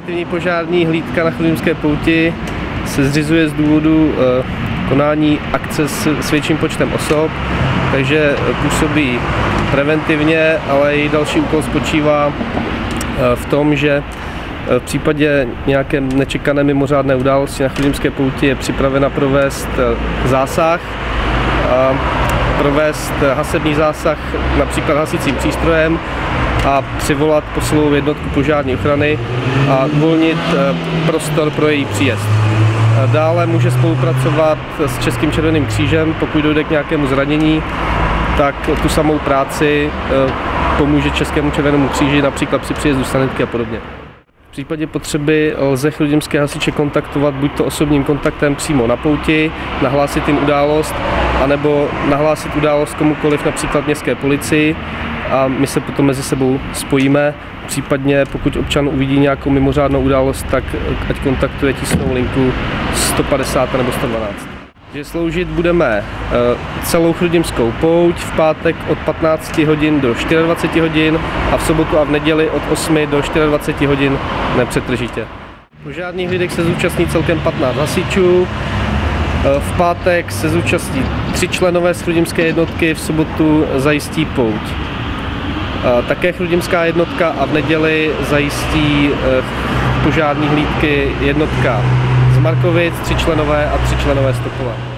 Preventivní požární hlídka na Chrudimské pouti se zřizuje z důvodu konání akce s větším počtem osob, takže působí preventivně, ale její další úkol spočívá v tom, že v případě nějaké nečekané mimořádné události na Chrudimské pouti je připravena provést zásah, provést hasební zásah například hasicím přístrojem a přivolat posilovou jednotku požární ochrany a uvolnit prostor pro její příjezd. Dále může spolupracovat s Českým červeným křížem, pokud dojde k nějakému zranění, tak tu samou práci pomůže Českému červenému kříži například při příjezdu sanitky a podobně. V případě potřeby lze chrudimské hasiče kontaktovat buď to osobním kontaktem přímo na pouti, nahlásit jim událost, anebo nahlásit událost komukoliv, například městské policii, a my se potom mezi sebou spojíme. Případně pokud občan uvidí nějakou mimořádnou událost, tak ať kontaktuje tísňovou linku 150 nebo 112. Že sloužit budeme celou Chrudimskou pouť v pátek od 15 hodin do 24 hodin a v sobotu a v neděli od 8 do 24 hodin nepřetržitě. Požárních hlídek se zúčastní celkem 15 hasičů. V pátek se zúčastní 3 členové z chrudimské jednotky, v sobotu zajistí pouť také chrudimská jednotka a v neděli zajistí požární hlídky jednotka z Markovic, 3 členové a 3 členové z Topole.